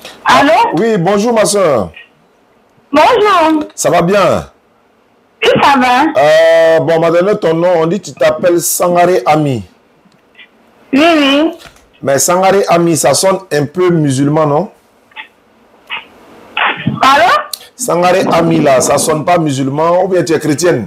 Allô? Oui, bonjour ma soeur. Bonjour. Ça va bien? Oui, ça va. Bon, on m'a donné ton nom, on dit que tu t'appelles Sangaré Ami. Oui, oui. Mais Sangaré Ami, ça sonne un peu musulman, non? Allô? Sangaré Ami, là, ça sonne pas musulman ou bien tu es chrétienne?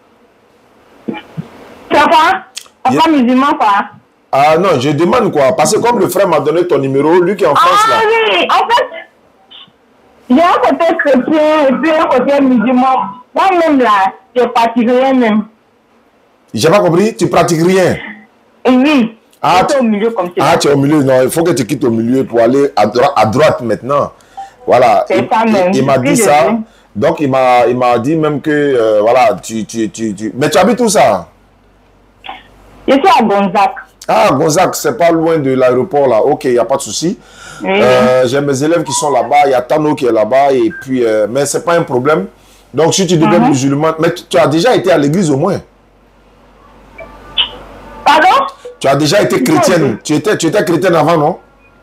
C'est quoi? C'est pas musulman, quoi? Ah non, je demande quoi? Parce que comme le frère m'a donné ton numéro, lui qui est en France, là. Ah oui, en fait, j'ai un côté chrétien et puis un côté musulman. Moi-même, là, je pratique rien même. J'ai pas compris, tu pratiques rien? Et oui, Ah, je suis au milieu comme ça. Ah, tu es au milieu, non, il faut que tu quittes au milieu pour aller à droite maintenant. Voilà, C'est ça même. il m'a dit Je ça. sais. Donc, il m'a dit même que, voilà, Mais tu habites où ça? Je suis à Gonzac. Ah, Gonzac, c'est pas loin de l'aéroport là. Ok, il n'y a pas de souci. Oui. J'ai mes élèves qui sont là-bas. Il y a Tano qui est là-bas. Et puis, mais c'est pas un problème. Donc, si tu deviens musulman, mais tu as déjà été à l'église au moins. Pardon? Tu as déjà été chrétienne. Tu étais chrétienne avant, non?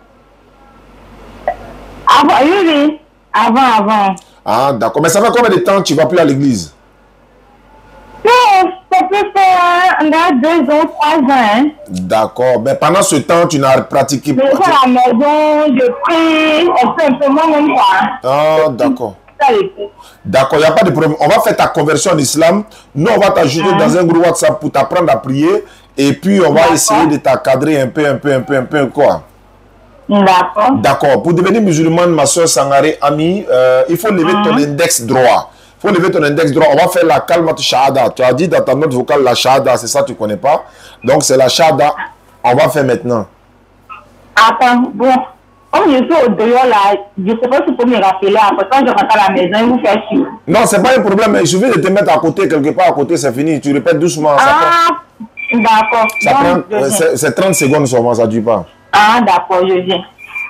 Avant, oui, oui. Avant. Ah, d'accord. Mais ça fait combien de temps que tu ne vas plus à l'église? Non, ça peut faire on a 2 ans, 3 ans. Hein. D'accord. Mais pendant ce temps, tu n'as pratiqué Je pas. suis à la maison, je prie, un peu moi-même, quoi. Ah, d'accord. Ça, les filles. D'accord, il n'y a pas de problème. On va faire ta conversion en islam. Nous, on va t'ajouter dans un groupe WhatsApp pour t'apprendre à prier. Et puis, on va essayer de t'encadrer un peu, quoi. D'accord. D'accord. Pour devenir musulmane, ma soeur Sangaré Ami, il faut lever ton index droit. Il faut lever ton index droit. On va faire la kalmat shahada. Tu as dit dans ta note vocale la shahada, c'est ça, tu ne connais pas. Donc, c'est la shahada. On va faire maintenant. Attends, bon. Comme je suis au dehors là, je ne sais pas si tu peux me rappeler. Après, quand je rentre à la maison, il vous fait chier. Non, c'est pas un problème. Il suffit de te mettre à côté, quelque part à côté, c'est fini. Tu répètes doucement. D'accord. C'est 30 secondes seulement, ça ne dure pas. Ah, d'accord, je viens.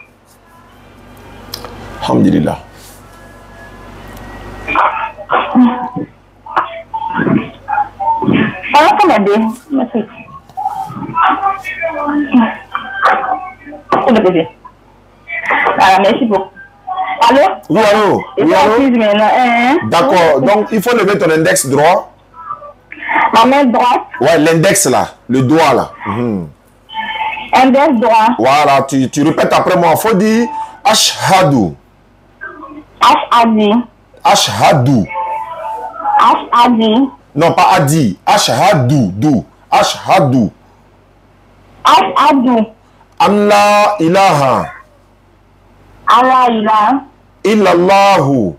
Alhamdulillah. Alors, comment dire? Merci. Ah, merci beaucoup. Allô? Oui, allô? Oui, allô? D'accord. Donc, il faut lever ton index droit. Ma main droite. Ouais, l'index là. Le doigt là. Index droit. Voilà, tu répètes après moi. Il faut dire Ashhadu. H-A-D. Ashhadu. H-A-D. Non, pas Adi. Ashhadu. Ashhadu. H-A-D. Allah ilaha. Allah ilah. Illallahu.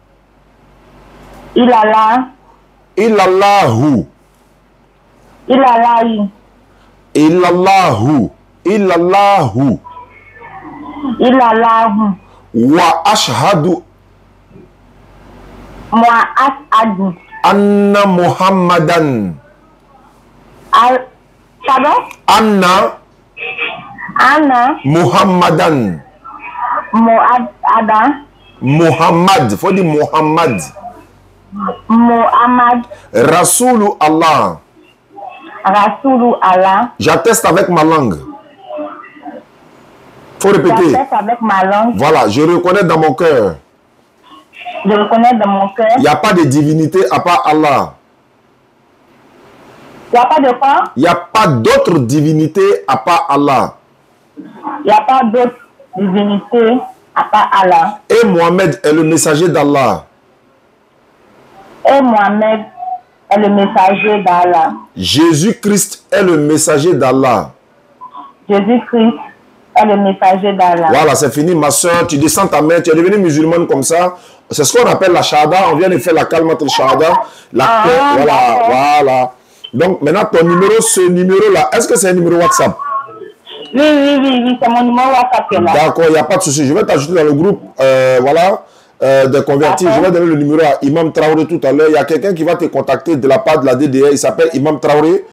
Ilala. Illallahu. Ilalahi. Illallahu. Illallahu. Ilalahu. Wa ashhadu Moi ashhadu. anna Muhammadan. Pardon? Anna Muhammadan. Muhammad. Faut dire Muhammad. Muhammad. Rasoulu Allah. Rasoulu Allah. J'atteste avec ma langue. Faut répéter. J'atteste avec ma langue. Voilà, je reconnais dans mon cœur. Je reconnais dans mon cœur. Il n'y a pas de divinité à part Allah. Il n'y a pas de quoi? Il n'y a pas d'autre divinité à part Allah. Il n'y a pas d'autre divinité à part Allah. Et Mohamed est le messager d'Allah. Et Mohamed est le messager d'Allah. Jésus-Christ est le messager d'Allah. Jésus-Christ est le messager d'Allah. Voilà, c'est fini, ma soeur. Tu descends ta main, tu es devenue musulmane comme ça. C'est ce qu'on appelle la shahada. On vient de faire la kalmat al-shahada. Voilà. Donc, maintenant, ton numéro, ce numéro-là, est-ce que c'est un numéro WhatsApp? Oui, c'est mon numéro WhatsApp là. D'accord, il n'y a pas de souci. Je vais t'ajouter dans le groupe, de convertis. Je vais donner le numéro à Imam Traoré tout à l'heure. Il y a quelqu'un qui va te contacter de la part de la DDR. Il s'appelle Imam Traoré.